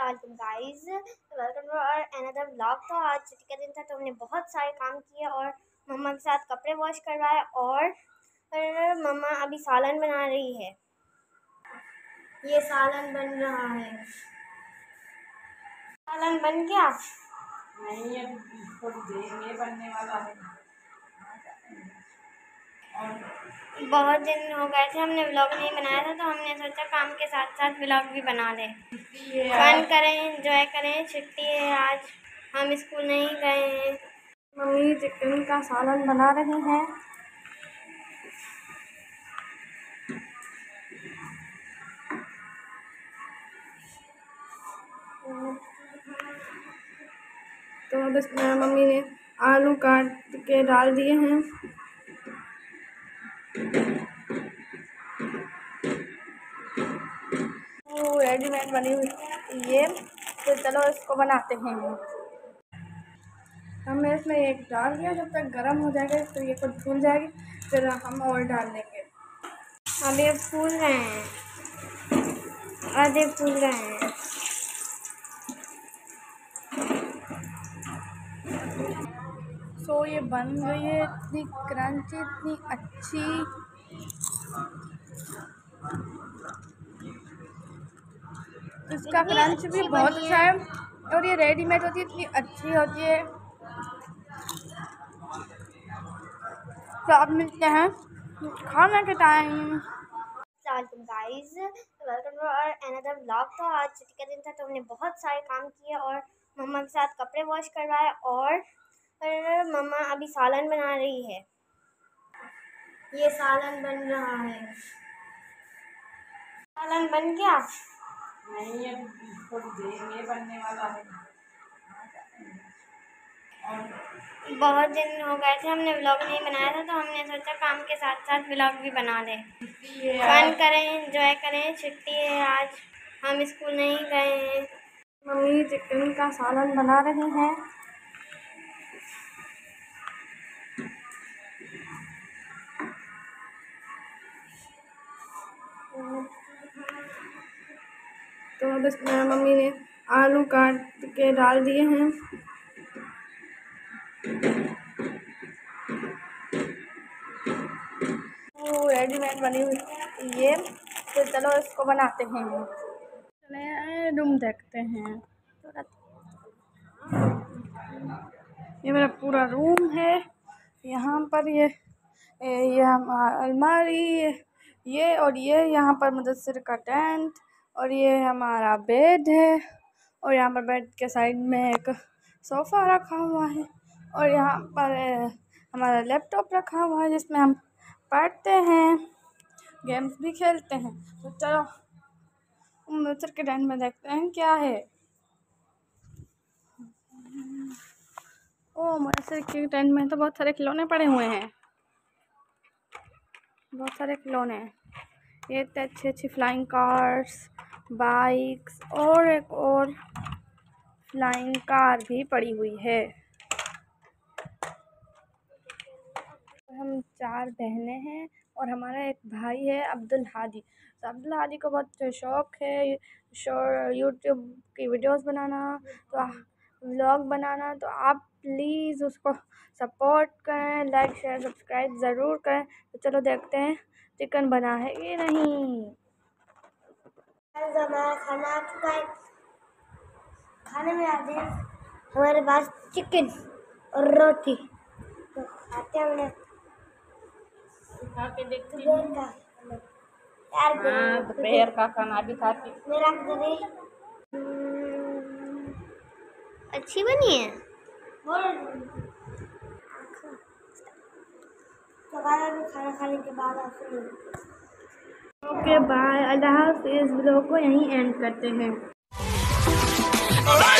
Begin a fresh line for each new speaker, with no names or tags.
अस्सलाम guys, welcome to और another vlog. तो आज छुट्टी का दिन था तो हमने बहुत सारे काम किए और मम्मा के साथ कपड़े वॉश करवाए और मम्मा अभी सालन बना रही है। ये सालन बन रहा है। सालन बन गया?
नहीं, अब थोड़ी देर में बनने वाला है।
बहुत दिन हो गए थे हमने व्लॉग नहीं बनाया था, तो हमने सोचा काम के साथ साथ व्लॉग भी बना लें, फन करें, एंजॉय करें। छुट्टी है आज, हम स्कूल नहीं गए हैं।
मम्मी चिकन का सालन बना रही हैं। तो अब इसमें मम्मी ने आलू काट के डाल दिए हैं। वो रेडीमेड बनी हुई ये, तो चलो इसको बनाते हैं। हमने इसमें एक डाल दिया, जब तक गर्म हो जाएगा तो ये कुछ फूल जाएगी, फिर हम और डाल देंगे।
अभी फूल रहे हैं, आधे फूल रहे हैं।
सो ये बन गई है, इतनी क्रंची, इतनी अच्छी। इसका क्रंच भी बहुत अच्छा है और ये रेडीमेड होती है, इतनी अच्छी होती है। तो अब मिलते हैं खाने के टाइम।
गाइस, वेलकम टू और अनदर व्लॉग। तो आज छुट्टी का दिन था तो हमने बहुत सारे काम किए और मम्मा के साथ कपड़े वॉश करवाए और मम्मा अभी सालन बना रही है। ये सालन बन रहा है। सालन बन गया?
नहीं, अब थोड़ी देर में बनने वाला है।
बहुत दिन हो गए थे हमने व्लॉग नहीं बनाया था, तो हमने सोचा काम के साथ साथ व्लॉग भी बना लें, फन करें, एंजॉय करें। छुट्टी है आज, हम स्कूल नहीं गए हैं।
मम्मी चिकन का सालन बना रही हैं। तो अब इसमें मम्मी ने आलू काट के डाल दिए हैं। वो रेडीमेड बनी हुई ये, तो चलो इसको बनाते हैं। चले रूम देखते हैं। ये मेरा पूरा रूम है। यहाँ पर ये हमारा अलमारी, ये और ये यहाँ पर मुदस्सिर का टेंट, और ये हमारा बेड है, और यहाँ पर बेड के साइड में एक सोफ़ा रखा हुआ है, और यहाँ पर हमारा लैपटॉप रखा हुआ है जिसमें हम पढ़ते हैं, गेम्स भी खेलते हैं। तो चलो मुदस्सिर के टेंट में देखते हैं क्या है। ओ, मुदस्सिर के टेंट में तो बहुत सारे खिलौने पड़े हुए हैं, बहुत सारे खिलौने हैं। ये इतने अच्छी अच्छी फ्लाइंग कार्स, बाइक्स, और एक और फ्लाइंग कार भी पड़ी हुई है। हम 4 बहनें हैं और हमारा एक भाई है अब्दुल हादी। तो अब्दुल हादी को बहुत शौक़ है यूट्यूब की वीडियोस बनाना, तो व्लॉग बनाना। तो आप प्लीज़ उसको सपोर्ट करें, लाइक शेयर सब्सक्राइब ज़रूर करें। तो चलो देखते हैं चिकन बना है ये नहीं।
खाने में आते हैं हमारे पास चिकन और रोटी, तो खाते हैं। हमने
खा के देखते हैं।
दोपहर
का खाना भी खाते।
मेरा अच्छी बनी है। खाना खाने के बाद आपसे
ओके बाय, अल्लाह हाफ़िज़। व्लॉग को यहीं एंड करते हैं।